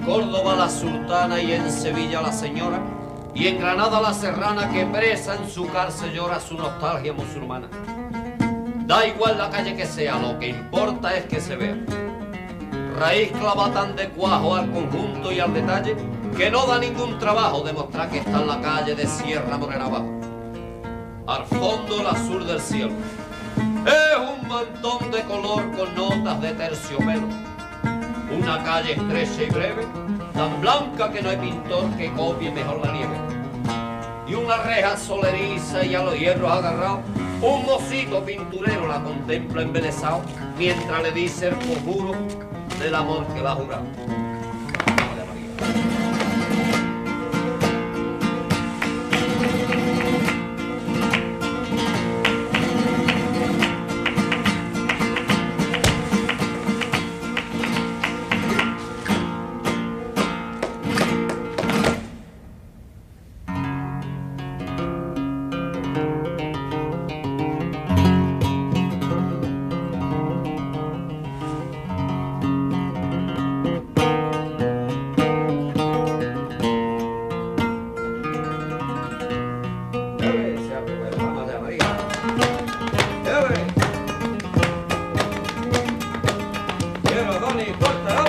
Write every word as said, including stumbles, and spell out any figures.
Córdoba la sultana y en Sevilla la señora, y en Granada la serrana que presa en su cárcel llora su nostalgia musulmana. Da igual la calle que sea, lo que importa es que se vea. Raíz clava tan de cuajo al conjunto y al detalle que no da ningún trabajo demostrar que está en la calle de Sierra Morena abajo. Al fondo el azul del cielo es un montón de color con notas de terciopelo. Una calle estrecha y breve, tan blanca que no hay pintor que copie mejor la nieve. Y una reja soleriza y a los hierros agarrado, un mocito pinturero la contempla embelesado, mientras le dice el conjuro del amor que la ha jurado. Quiero, Doni, corta.